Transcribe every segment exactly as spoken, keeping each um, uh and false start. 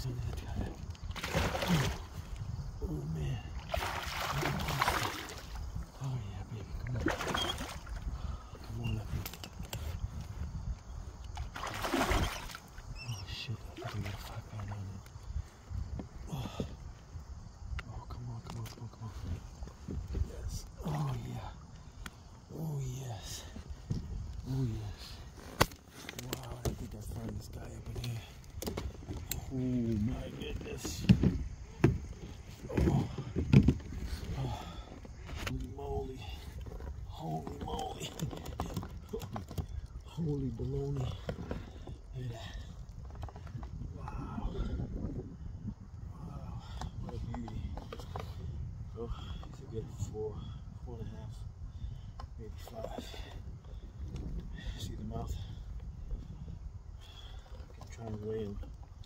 eyes on that guy. Oh, oh man. Oh yeah, baby, come on. Come on up here. Oh shit, I think I got a five pound on it. Oh. Oh, come on, come on, come on, come on. Yes. Oh yeah. Oh yes. Oh yes. Wow, I think I found this guy up in here. Oh my goodness. Oh. Oh. Holy moly. Holy moly. Holy baloney. Look at that. Wow. Wow. What a beauty. Oh, he's a good four, four and a half, maybe five. See the mouth? I'm trying to weigh him.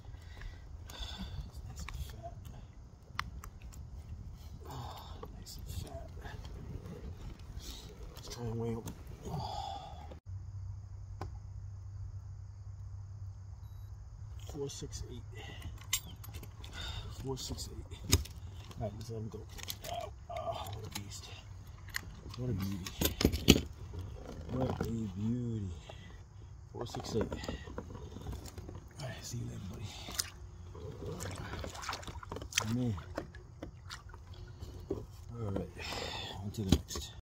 It's nice and fat. Oh, nice and fat. Let's try and weigh him. Oh. Four six eight. Four six eight. All right, let's let him go. Oh, oh, what a beast! What a beauty! What a beauty! Four six eight. All right, see you later, buddy. Man. All right, on to the next.